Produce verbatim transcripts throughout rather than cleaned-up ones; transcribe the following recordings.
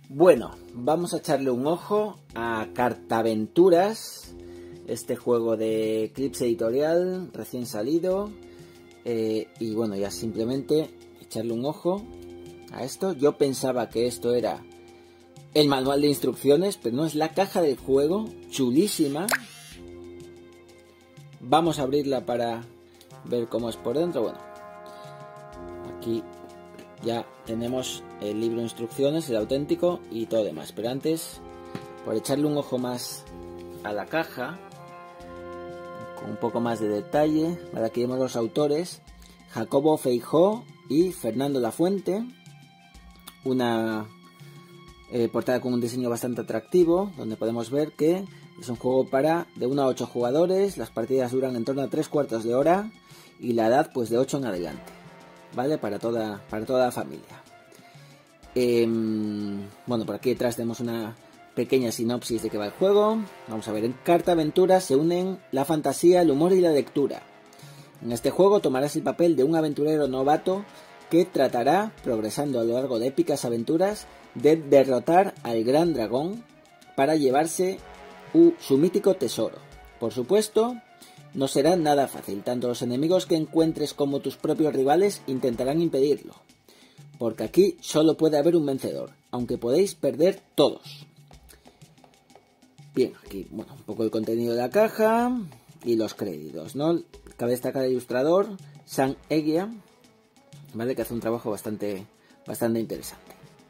Bueno, vamos a echarle un ojo a Cartaventuras, este juego de Eclipse Editorial recién salido. Eh, y bueno, ya simplemente echarle un ojo a esto. Yo pensaba que esto era el manual de instrucciones, pero no, es la caja del juego, chulísima. Vamos a abrirla para ver cómo es por dentro. Bueno, aquí ya tenemos el libro de instrucciones, el auténtico y todo demás. Pero antes, por echarle un ojo más a la caja, con un poco más de detalle, ¿vale? Aquí vemos los autores: Jacobo Feijó y Fernando Lafuente. Una eh, portada con un diseño bastante atractivo, donde podemos ver que es un juego para de uno a ocho jugadores. Las partidas duran en torno a tres cuartos de hora y la edad pues de ocho en adelante, ¿vale? Para toda, para toda la familia. Eh, bueno, por aquí detrás tenemos una pequeña sinopsis de qué va el juego. Vamos a ver, en Cartaventuras se unen la fantasía, el humor y la lectura. En este juego tomarás el papel de un aventurero novato que tratará, progresando a lo largo de épicas aventuras, de derrotar al gran dragón para llevarse uh, su mítico tesoro. Por supuesto, no será nada fácil, tanto los enemigos que encuentres como tus propios rivales intentarán impedirlo, porque aquí solo puede haber un vencedor, aunque podéis perder todos. Bien, aquí bueno, un poco el contenido de la caja y los créditos, ¿no? Cabe destacar el ilustrador, Sam Eguía, ¿vale? Que hace un trabajo bastante, bastante interesante.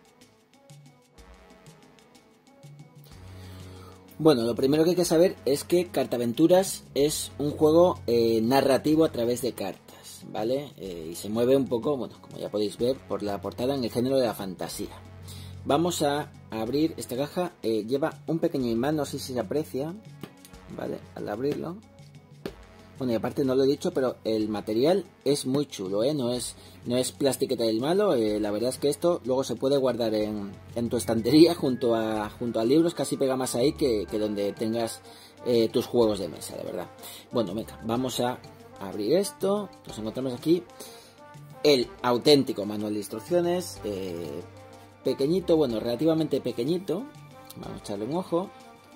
Bueno, lo primero que hay que saber es que Cartaventuras es un juego eh, narrativo a través de cartas, ¿vale? Eh, y se mueve un poco, bueno, como ya podéis ver por la portada, en el género de la fantasía. Vamos a abrir esta caja. Eh, lleva un pequeño imán, no sé si se aprecia, ¿vale? Al abrirlo. Bueno, y aparte no lo he dicho, pero el material es muy chulo, ¿eh? No es, no es plastiqueta del malo. Eh, la verdad es que esto luego se puede guardar en, en tu estantería junto a, junto a libros. Casi pega más ahí que, que donde tengas eh, tus juegos de mesa, de verdad. Bueno, venga, vamos a abrir esto. Nos encontramos aquí el auténtico manual de instrucciones. Eh, pequeñito, bueno, relativamente pequeñito. Vamos a echarle un ojo.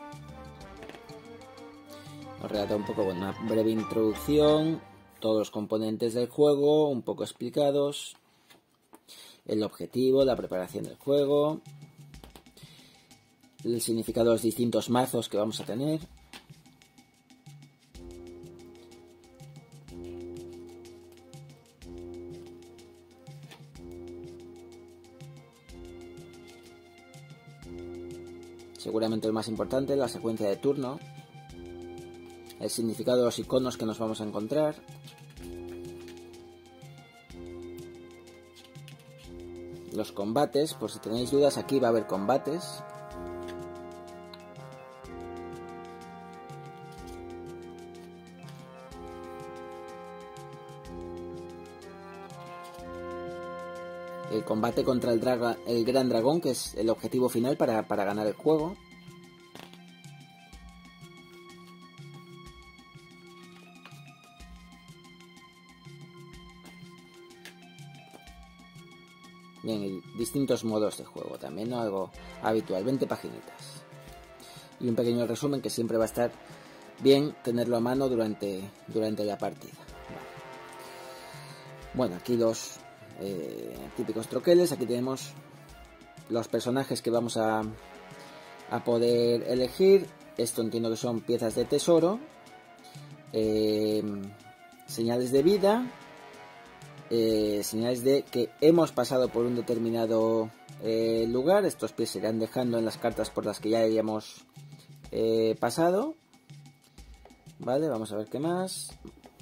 Nos relata un poco, bueno, una breve introducción, todos los componentes del juego, un poco explicados, el objetivo, la preparación del juego, el significado de los distintos mazos que vamos a tener. Seguramente lo más importante, la secuencia de turno. El significado de los iconos que nos vamos a encontrar. Los combates, por si tenéis dudas, aquí va a haber combates. El combate contra el, draga, el gran dragón, que es el objetivo final para, para ganar el juego. Bien, y distintos modos de juego también, ¿no? Algo habitual, veinte paginitas. Y un pequeño resumen que siempre va a estar bien tenerlo a mano durante, durante la partida. Vale. Bueno, aquí los eh, típicos troqueles. Aquí tenemos los personajes que vamos a, a poder elegir. Esto entiendo que son piezas de tesoro. Eh, señales de vida. Eh, señales de que hemos pasado por un determinado eh, lugar. Estos pies se irán dejando en las cartas por las que ya hayamos eh, pasado. Vale, vamos a ver qué más.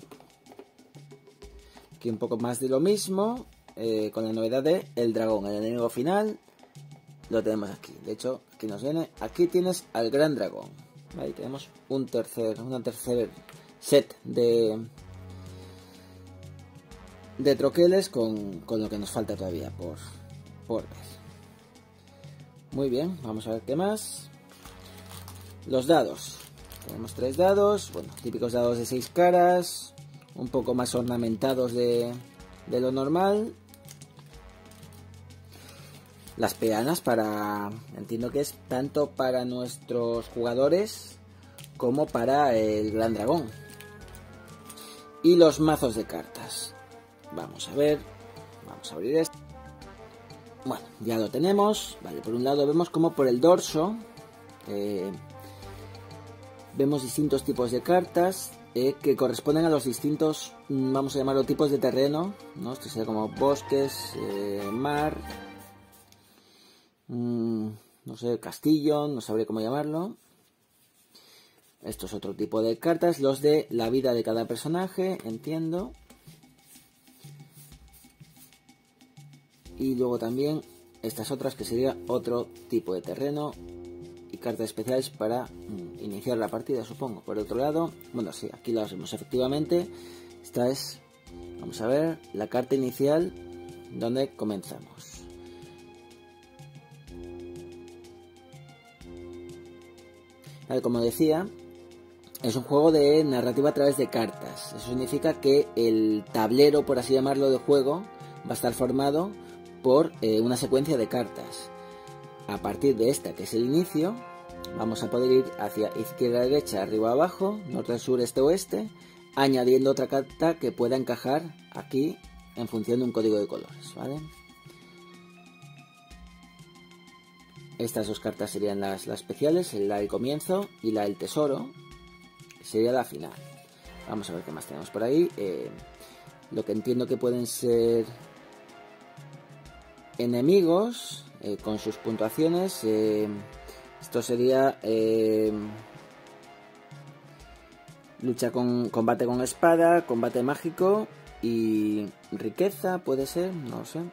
Aquí un poco más de lo mismo, eh, con la novedad de el dragón, el enemigo final. Lo tenemos aquí. De hecho, aquí nos viene. Aquí tienes al gran dragón. Ahí tenemos un tercer, una tercer set de de troqueles con, con lo que nos falta todavía por, por ver. Muy bien, vamos a ver qué más. Los dados. Tenemos tres dados, bueno, típicos dados de seis caras, un poco más ornamentados de, de lo normal. las peanas para, entiendo que es tanto para nuestros jugadores como para el gran dragón. Y los mazos de cartas. Vamos a ver, vamos a abrir esto. Bueno, ya lo tenemos. Vale, por un lado vemos como por el dorso eh, vemos distintos tipos de cartas eh, que corresponden a los distintos, vamos a llamarlo, tipos de terreno, ¿no? Esto sería como bosques, eh, mar, mmm, no sé, castillo, no sabría cómo llamarlo. Esto es otro tipo de cartas, los de la vida de cada personaje, entiendo. Y luego también estas otras que sería otro tipo de terreno y cartas especiales para mm, iniciar la partida, supongo. Por otro lado, bueno, sí, aquí las vemos efectivamente. Esta es, vamos a ver, la carta inicial donde comenzamos. Vale, como decía, es un juego de narrativa a través de cartas. Eso significa que el tablero, por así llamarlo, de juego va a estar formado por eh, una secuencia de cartas. A partir de esta, que es el inicio, vamos a poder ir hacia izquierda, derecha, arriba, abajo, norte, sur, este, oeste, añadiendo otra carta que pueda encajar aquí en función de un código de colores, ¿vale? Estas dos cartas serían las, las especiales, la del comienzo y la del tesoro, que sería la final. Vamos a ver qué más tenemos por ahí. Eh, lo que entiendo que pueden ser enemigos eh, con sus puntuaciones. Eh, esto sería eh, lucha con combate con espada, combate mágico y riqueza, puede ser, no lo sé.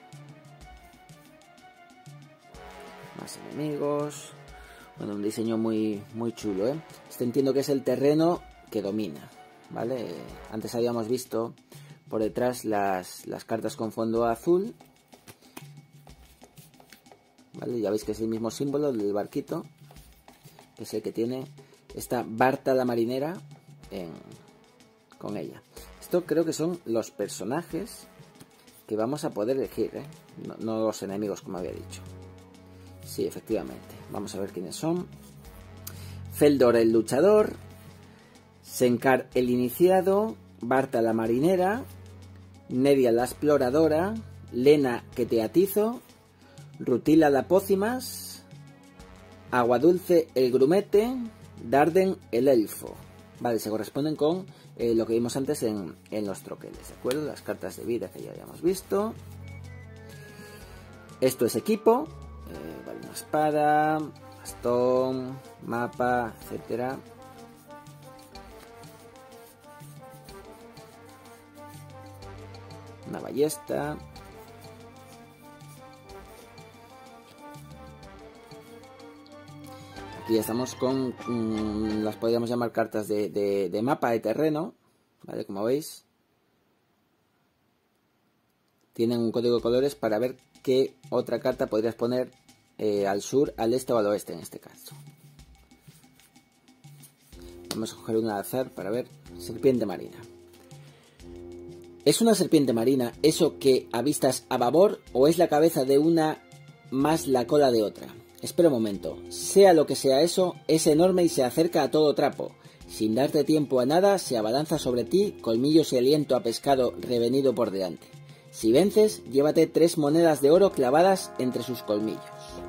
Más enemigos. Bueno, un diseño muy, muy chulo, ¿eh? Este entiendo que es el terreno que domina, ¿vale? Eh, antes habíamos visto por detrás las, las cartas con fondo azul. ¿Vale? Ya veis que es el mismo símbolo del barquito, que es el que tiene esta Barta la marinera en, con ella. Esto creo que son los personajes que vamos a poder elegir, ¿eh? no, no los enemigos, como había dicho. Sí, efectivamente. Vamos a ver quiénes son. Feldor el luchador, Senkar el iniciado, Barta la marinera, Nedia la exploradora, Lena que te atizo, Rutila la pócimas, Aguadulce el grumete, Darden el elfo. Vale, se corresponden con eh, lo que vimos antes en, en los troqueles, ¿de acuerdo? Las cartas de vida que ya habíamos visto. Esto es equipo. Eh, vale, una espada, bastón, mapa, etcétera. Una ballesta. Aquí estamos con, mmm, las podríamos llamar cartas de, de, de mapa de terreno, ¿vale? Como veis, tienen un código de colores para ver qué otra carta podrías poner eh, al sur, al este o al oeste en este caso. Vamos a coger una al azar para ver. Serpiente marina. ¿Es una serpiente marina eso que avistas a babor o es la cabeza de una más la cola de otra? Espera un momento, sea lo que sea eso, es enorme y se acerca a todo trapo. Sin darte tiempo a nada, se abalanza sobre ti, colmillos y aliento a pescado revenido por delante. Si vences, llévate tres monedas de oro clavadas entre sus colmillos.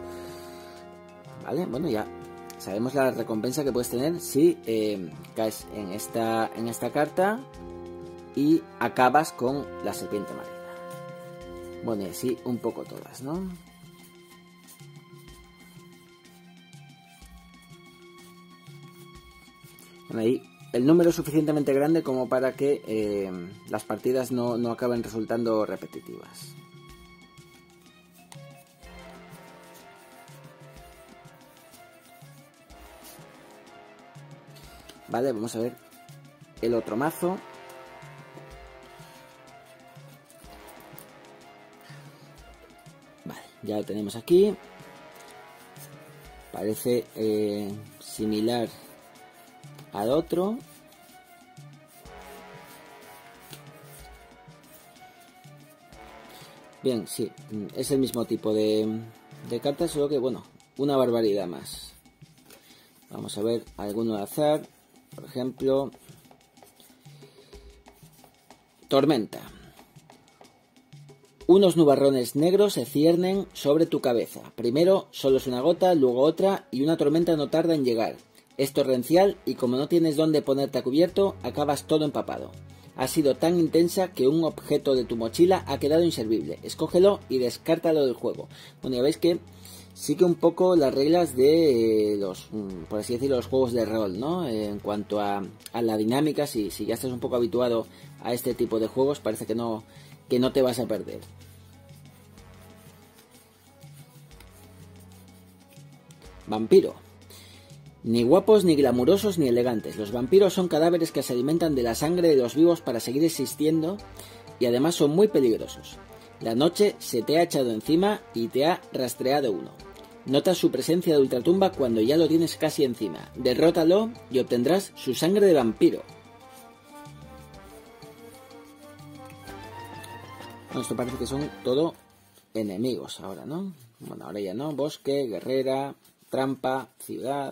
Vale, bueno, ya sabemos la recompensa que puedes tener si eh, caes en esta, en esta carta y acabas con la serpiente marina. Bueno, y así un poco todas, ¿no? Bueno, ahí el número es suficientemente grande como para que eh, las partidas no, no acaben resultando repetitivas. Vale, vamos a ver el otro mazo. Vale, ya lo tenemos aquí. Parece eh, similar al otro. Bien, sí, es el mismo tipo de, de cartas, solo que, bueno, una barbaridad más. Vamos a ver alguno de azar, por ejemplo, Tormenta. Unos nubarrones negros se ciernen sobre tu cabeza. Primero solo es una gota, luego otra, y una tormenta no tarda en llegar. Es torrencial y como no tienes dónde ponerte a cubierto, acabas todo empapado. Ha sido tan intensa que un objeto de tu mochila ha quedado inservible. Escógelo y descártalo del juego. Bueno, ya veis que sigue un poco las reglas de los, por así decirlo, los juegos de rol, ¿no? En cuanto a, a la dinámica, si, si ya estás un poco habituado a este tipo de juegos, parece que no, que no te vas a perder. Vampiro. Ni guapos, ni glamurosos, ni elegantes. Los vampiros son cadáveres que se alimentan de la sangre de los vivos para seguir existiendo y además son muy peligrosos. La noche se te ha echado encima y te ha rastreado uno. Notas su presencia de ultratumba cuando ya lo tienes casi encima. Derrótalo y obtendrás su sangre de vampiro. Bueno, esto parece que son todo enemigos ahora, ¿no? Bueno, ahora ya no. Bosque, guerrera, trampa, ciudad.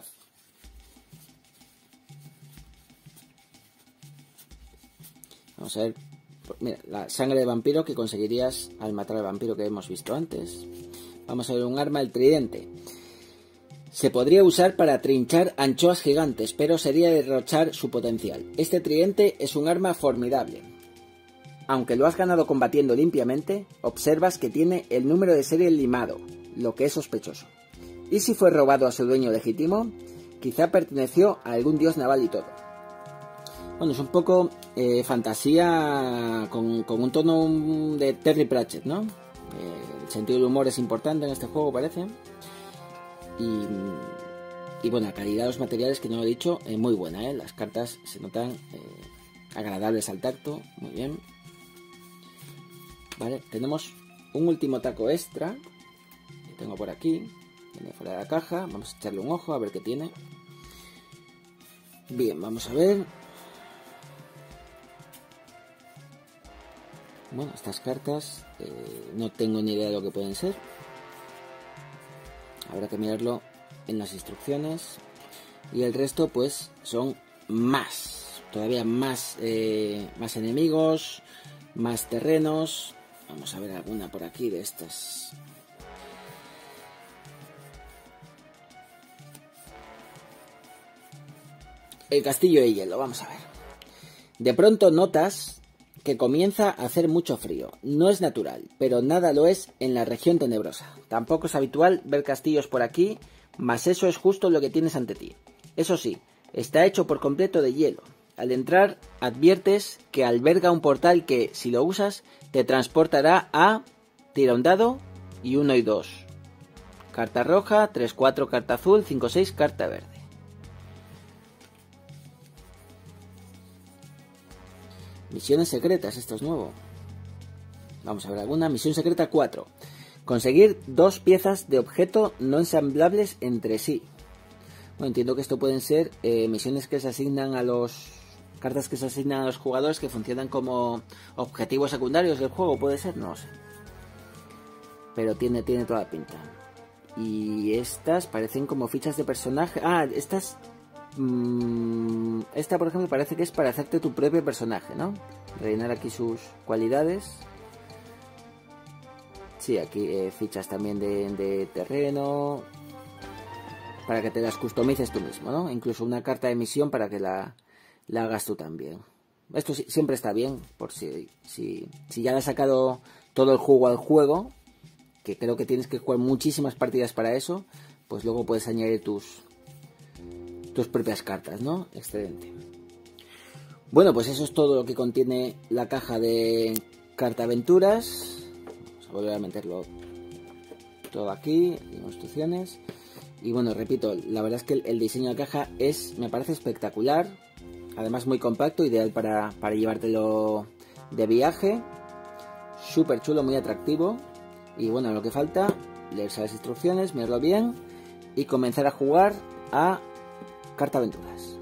Vamos a ver. Mira, la sangre de vampiro que conseguirías al matar al vampiro que hemos visto antes. Vamos a ver un arma, el tridente. Se podría usar para trinchar anchoas gigantes, pero sería derrochar su potencial. Este tridente es un arma formidable. Aunque lo has ganado combatiendo limpiamente, observas que tiene el número de serie limado, lo que es sospechoso. ¿Y si fue robado a su dueño legítimo? Quizá perteneció a algún dios naval y todo. Bueno, es un poco eh, fantasía con, con un tono de Terry Pratchett, ¿no? Eh, el sentido del humor es importante en este juego, parece. Y, y bueno, la calidad de los materiales, que no lo he dicho, es eh, muy buena, ¿eh? Las cartas se notan eh, agradables al tacto, muy bien. Vale, tenemos un último taco extra que tengo por aquí, viene fuera de la caja. Vamos a echarle un ojo a ver qué tiene. Bien, vamos a ver. Bueno, estas cartas eh, no tengo ni idea de lo que pueden ser. Habrá que mirarlo en las instrucciones. Y el resto pues son más, todavía más, eh, más enemigos, más terrenos. Vamos a ver alguna por aquí de estas. El castillo de hielo, vamos a ver. De pronto notas que comienza a hacer mucho frío. No es natural, pero nada lo es en la región tenebrosa. Tampoco es habitual ver castillos por aquí, mas eso es justo lo que tienes ante ti. Eso sí, está hecho por completo de hielo. Al entrar, adviertes que alberga un portal que, si lo usas, te transportará a... Tira un dado y uno y dos. Carta roja, tres cuatro carta azul, cinco seis carta verde. Misiones secretas, esto es nuevo. Vamos a ver alguna. Misión secreta cuatro. Conseguir dos piezas de objeto no ensamblables entre sí. Bueno, entiendo que esto pueden ser eh, misiones que se asignan a los... Cartas que se asignan a los jugadores que funcionan como objetivos secundarios del juego, puede ser, no lo sé. Pero tiene, tiene toda la pinta. Y estas parecen como fichas de personaje. Ah, estas... Mmm, esta, por ejemplo, parece que es para hacerte tu propio personaje, ¿no? Rellenar aquí sus cualidades. Sí, aquí eh, fichas también de, de terreno. Para que te las customices tú mismo, ¿no? Incluso una carta de misión para que la, la hagas tú también. Esto sí, siempre está bien, por si, si, si ya le has sacado todo el juego al juego, que creo que tienes que jugar muchísimas partidas para eso, pues luego puedes añadir tus... tus propias cartas, ¿no? Excelente. Bueno, pues eso es todo lo que contiene la caja de cartaventuras. Vamos a volver a meterlo todo aquí, en instrucciones. Y bueno, repito, la verdad es que el, el diseño de la caja es, me parece espectacular. Además muy compacto, ideal para, para llevártelo de viaje. Súper chulo, muy atractivo. Y bueno, lo que falta, leerse las instrucciones, mirarlo bien y comenzar a jugar a Cartaventuras.